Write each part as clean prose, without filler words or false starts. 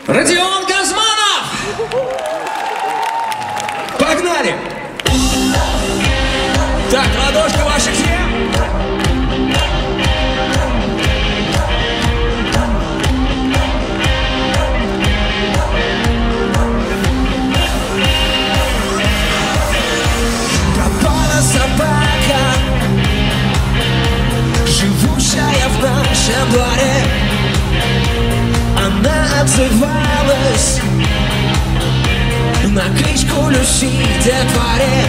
Родион Газманов! Погнали! Так, ладошка ваша где? Пропала собака, живущая в нашем дворе. Она отзывалась на кличку Люси детворе.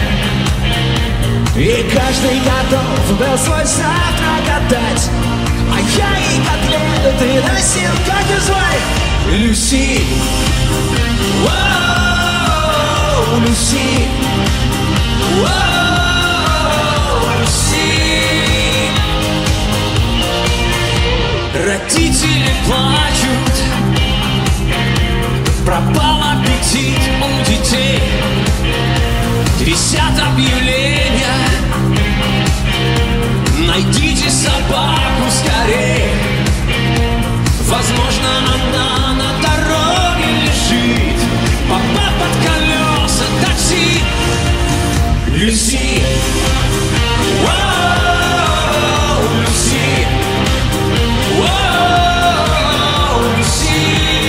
И каждый готов был свой завтрак отдать, а я ей котлеты носил, как ее звали? Люси. Воу, Люси. Воу, Люси. Родители плачут, пропал аппетит у детей. Висят объявления: найдите собаку скорей. Возможно, она на дороге лежит, попав под колеса такси. Люси. Воу, Люси. Воу, Люси.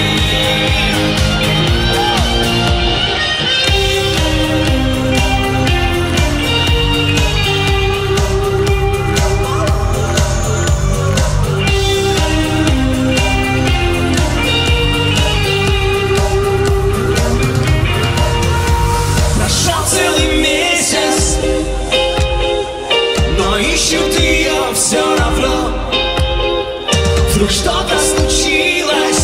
Прошел целый месяц, но ищут ее все равно. Вдруг что-то случилось,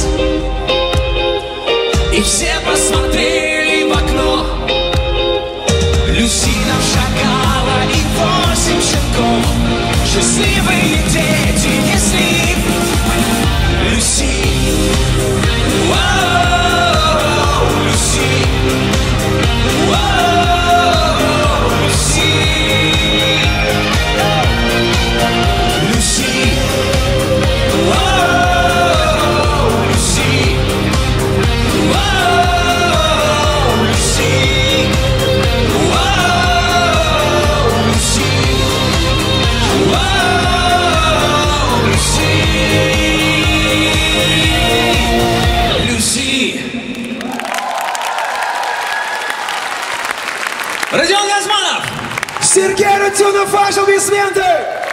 и все посмотрели в окно. Люсина шагала и 8 щенков, счастливые дети несли. Люси. Воу, Люси. Воу, Люси. Люси. Воу, Люси. Воу, Люси. Воу, Люси. Воу, Люси. Люси. Родион Газманов! Сергей Рутюнов, ваш аплодисменты!